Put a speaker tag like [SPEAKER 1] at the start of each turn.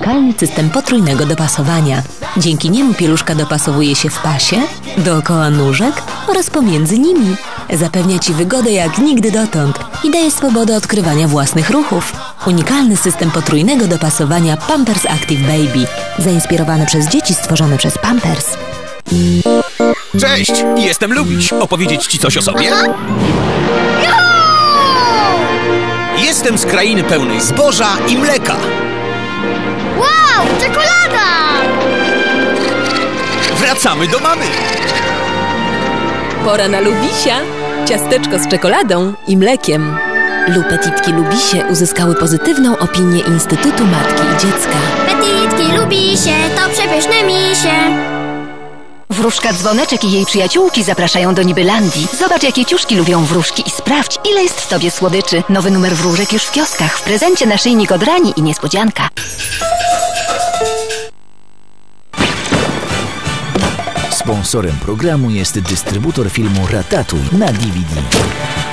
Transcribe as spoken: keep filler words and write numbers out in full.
[SPEAKER 1] unikalny system potrójnego dopasowania. Dzięki niemu pieluszka dopasowuje się w pasie, dookoła nóżek oraz pomiędzy nimi. Zapewnia Ci wygodę jak nigdy dotąd i daje swobodę odkrywania własnych ruchów. Unikalny system potrójnego dopasowania Pampers Active Baby. Zainspirowany przez dzieci, stworzony przez Pampers.
[SPEAKER 2] Cześć, jestem Lubiś. Opowiedzieć Ci coś o sobie? Jestem z krainy pełnej zboża i mleka.
[SPEAKER 3] Wow, czekolada!
[SPEAKER 2] Wracamy do mamy.
[SPEAKER 1] Pora na Lubisia. Ciasteczko z czekoladą i mlekiem. Lupetitki Lubisie uzyskały pozytywną opinię Instytutu Matki i Dziecka.
[SPEAKER 3] Petitki Lubisie, to przepyszne misie.
[SPEAKER 4] Wróżka Dzwoneczek i jej przyjaciółki zapraszają do Nibylandii. Zobacz, jakie ciuszki lubią wróżki i sprawdź, ile jest w tobie słodyczy. Nowy numer wróżek już w kioskach. W prezencie naszyjnik od rani i niespodzianka.
[SPEAKER 5] Sponsorem programu jest dystrybutor filmu Ratatuj na D V D.